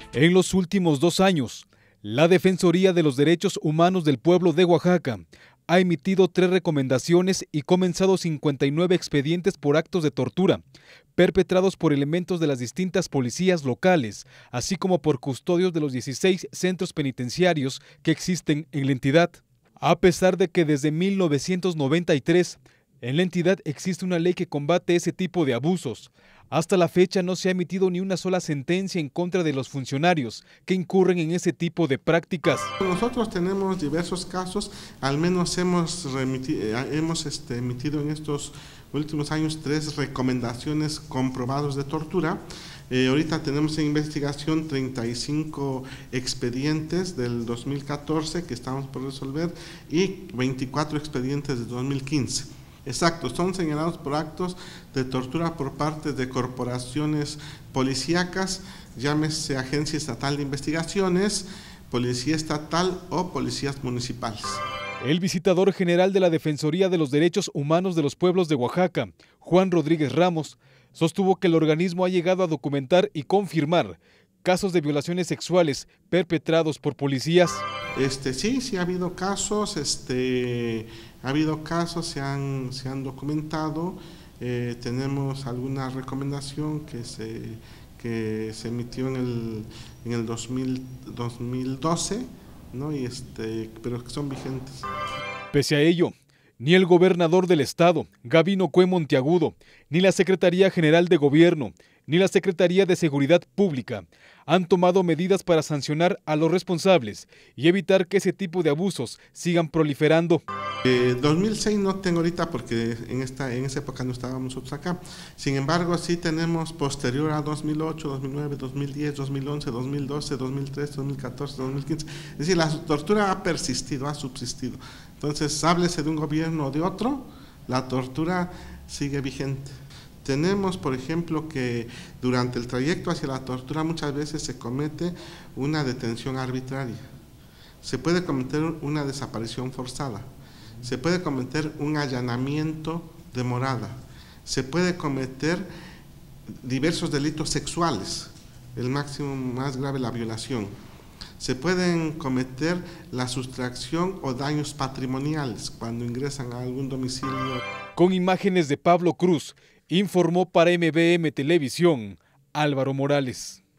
En los últimos 2 años, la Defensoría de los Derechos Humanos del Pueblo de Oaxaca ha emitido 3 recomendaciones y comenzado 59 expedientes por actos de tortura, perpetrados por elementos de las distintas policías locales, así como por custodios de los 16 centros penitenciarios que existen en la entidad. A pesar de que desde 1993 en la entidad existe una ley que combate ese tipo de abusos, hasta la fecha no se ha emitido ni una sola sentencia en contra de los funcionarios que incurren en ese tipo de prácticas. Nosotros tenemos diversos casos, al menos hemos emitido en estos últimos años 3 recomendaciones comprobadas de tortura. Ahorita tenemos en investigación 35 expedientes del 2014 que estamos por resolver y 24 expedientes de 2015. Exacto, son señalados por actos de tortura por parte de corporaciones policíacas, llámese Agencia Estatal de Investigaciones, Policía Estatal o policías municipales. El visitador general de la Defensoría de los Derechos Humanos de los Pueblos de Oaxaca, Juan Rodríguez Ramos, sostuvo que el organismo ha llegado a documentar y confirmar casos de violaciones sexuales perpetrados por policías. Sí ha habido casos, se han documentado. Tenemos alguna recomendación que se emitió en el 2012, ¿no? Pero que son vigentes. Pese a ello, ni el gobernador del estado, Gabino Cue Monteagudo, ni la Secretaría General de Gobierno, ni la Secretaría de Seguridad Pública han tomado medidas para sancionar a los responsables y evitar que ese tipo de abusos sigan proliferando. 2006 no tengo ahorita porque en esa época no estábamos nosotros acá. Sin embargo, sí tenemos posterior a 2008, 2009, 2010, 2011, 2012, 2013, 2014, 2015. Es decir, la tortura ha persistido, ha subsistido. Entonces, háblese de un gobierno o de otro, la tortura sigue vigente. Tenemos, por ejemplo, que durante el trayecto hacia la tortura muchas veces se comete una detención arbitraria. Se puede cometer una desaparición forzada. Se puede cometer un allanamiento de morada. Se puede cometer diversos delitos sexuales, el máximo más grave, la violación. Se pueden cometer la sustracción o daños patrimoniales cuando ingresan a algún domicilio. Con imágenes de Pablo Cruz, informó para MBM Televisión, Álvaro Morales.